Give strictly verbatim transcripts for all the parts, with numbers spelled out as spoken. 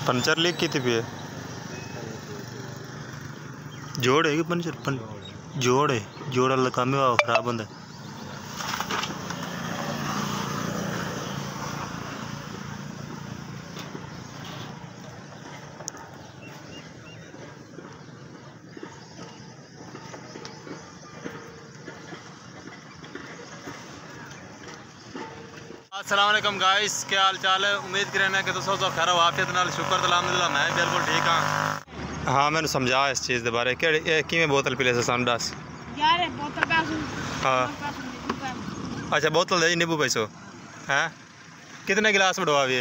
Puncture leak की थी जोड़ है कि पंचर पन... जोड़ है जोड़ वाला काम है खराब होंगे। अस्सलाम वालेकुम गाइस, क्या हाल चाल है। उम्मीद करें कि तुम सब खैर आफियत नाल शुक्र अल्हम्दुलिल्लाह मैं बिल्कुल ठीक हाँ। हाँ मैंने समझा इस चीज़ के बारे कि किमें बोतल पी ले सामने दस यार बोतल पैसो। हाँ अच्छा बोतल दे नींबू पैसो हैं कितने गिलास बढ़वा भी है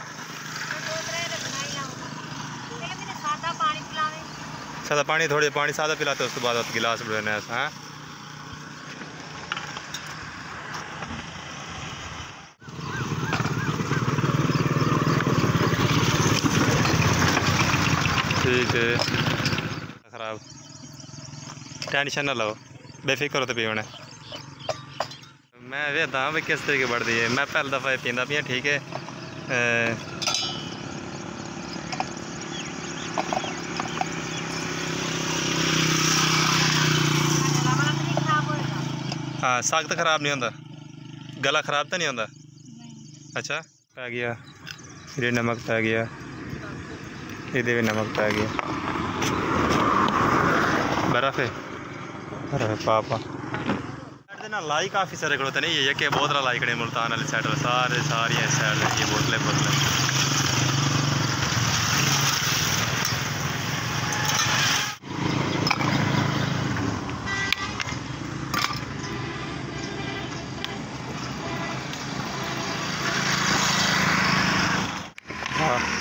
सादा पानी थोड़ी पानी सादा पिलाते उसके बाद गिलास बढ़वाने हैं। ठीक है खराब टेंशन ना लो बेफिक्र होते पीने मैं वेखता हाँ भाई किस तरीके बढ़ती है। मैं पहली दफ़ा पींदा पिया ठीक है। हाँ सख्त खराब नहीं होता गला खराब तो नहीं होता। अच्छा पै गया फिर नमक पै गया ये भी नमक पै गया बर्फ़ है बर्फ़ पापा ना लाई काफ़ी सारे खड़ोते नहीं ये कि बोतल लाई खड़े मुल्तान वाली साइड सारे सारी साइड ये बोतलें बोतलें हाँ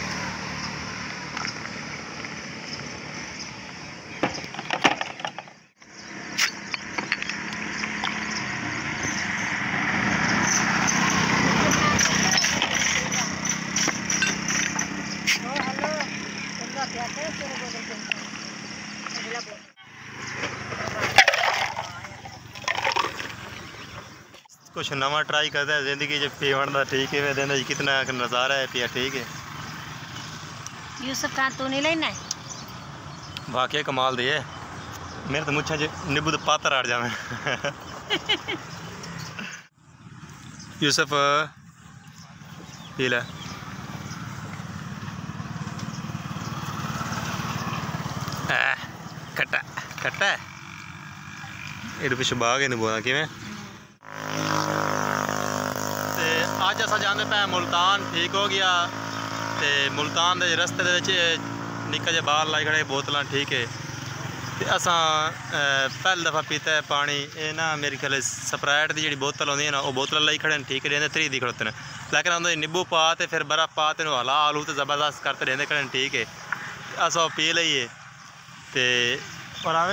कुछ नवा ट्राई करते हैं जिंदगी जब पीवन का ठीक है वे कितना नज़ारा है पिया ठीक है। यूसुफ खान तू नहीं लेना वाकई कमाल दी है मेरे तो मुझे नींबू तो पातर आड़ जावे यूसुफ पी ले खट्टा खट्टा ये पिछे बाग नहीं बोला कि अज अस जाते पे मुल्तान ठीक हो गया तो मुल्तान के रस्ते निक्का जहा बाहर लाई खड़े बोतल ठीक है। तो असा पहली दफ़ा पीता है पानी ये ना मेरी ख्याल स्प्राइट की जी बोतल आती है ना वो बोतल लाई खड़े ठीक रहते त्री दी खड़ोते हैं लेकिन उन्होंने नींबू पा तो फिर बर्फ़ पा तो हला आलू तो ज़बरदस्त करते रहते खड़े ठीक है। अस पी लीए तो और आवे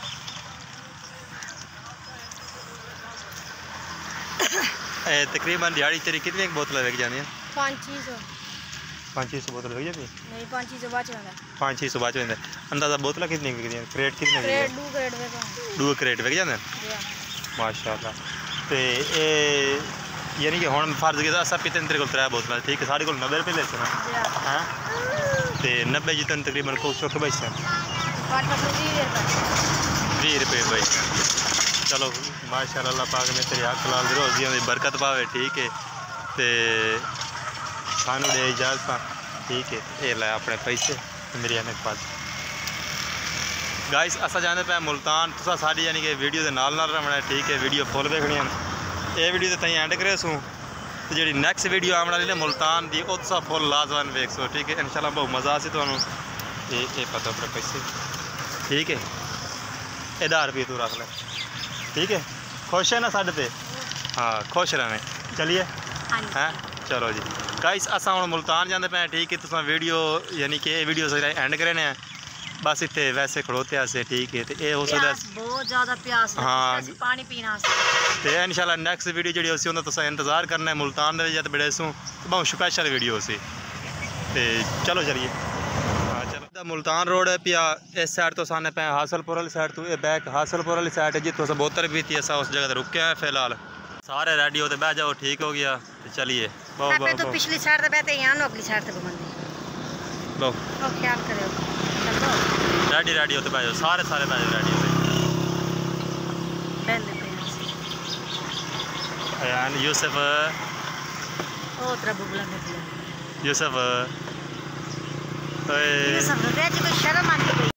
तकरीबन दिहाड़ी तेरी कितनी बोतल विक जाती पाँच छह सौ पाँच छह सौ बोतल विक जाती नहीं पाँच छह सौ बच जाता पाँच छह सौ बच जाते अंदाजा बोतल कितनी विकदी क्रेट कितने क्रेट दो क्रेट विक दो क्रेट विक जाते माशाअल्लाह। तो ये यानी कि हुण फर्ज किया अस पीते तेरे को त्रै बोतल ठीक है साढ़े को नब्बे रुपये ले सर हैं तो नब्बे जी तेन तकरीबन को चौके बच बीस रुपये बच चलो माशाअल्लाह अल्लाह पाक ने तेरी हक लाल रोजियां की बरकत पावे ठीक है। तो सानू दे इजाजत ठीक है ये लै अपने पैसे मेरी अनेक पास गाइस अस जाने पे मुल्तान तुसा साड़ी यानी कि वीडियो के नाल नाल रहना ठीक है। वीडियो फुल देखनी ये वीडियो तो तई एंड करे सूँ तो जी नैक्सट वीडियो आने वाली मुल्तान की वो तुसा फुल लाजवान वेख सो ठीक है इंशाल्लाह बहुत मज़ा आसी तुहानू ये पता अपने पैसे ठीक है हज़ार रुपये तू रख ले ठीक है। खुश है ना साढ़े ते हाँ खुश रहने चलिए हैं चलो जी गाइस अस हम मुल्तान जाते पे ठीक है। तुस वीडियो यानी कि वीडियो एंड करे बस इतने वैसे खड़ोते आसे ठीक है। तो ये हो सकता बहुत ज़्यादा प्यास हाँ पानी पीना तो इंशाल्लाह नैक्सट वीडियो जी उसी तुस इंतजार करना है मुल्तान के बड़े सूँ बहुत स्पैशल वीडियो उसी तो चलो चलिए हाँ चलो मुल्तान रोड है पिया इस साइड तो सामने पे हासलपुर वाली साइड तो ये बैक हासलपुर वाली साइड है जितों से बोतल भी थी असा उस जगह पर रुके हैं फिलहाल सारे रेडी होते बह जाओ ठीक हो गया तो चलिए बहुत बहुत तो पिछली साइड तो बैठे यहाँ अगली साइड तक घूमने लो तो ख्याल करो चलो रेडी रेडी होते भाई सारे सारे भाई रेडी होते पहले पे अयान यूसुफ ओ तेरा बुबला निकला यूसुफ ओए ये सब तो कोई शर्म आती है